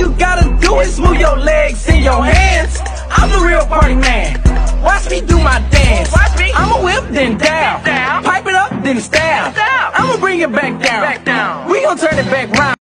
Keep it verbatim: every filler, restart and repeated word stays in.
you gotta do is move your legs and your hands. I'm the real party man. Watch me do my dance. Watch me. I'ma whip then down. Down. Pipe it up then stab. Down. I'ma bring it back down. Back down. We gon' turn it back round.